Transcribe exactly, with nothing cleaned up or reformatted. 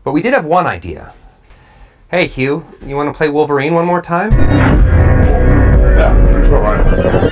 But we did have one idea. Hey, Hugh, you want to play Wolverine one more time? Yeah, sure, right.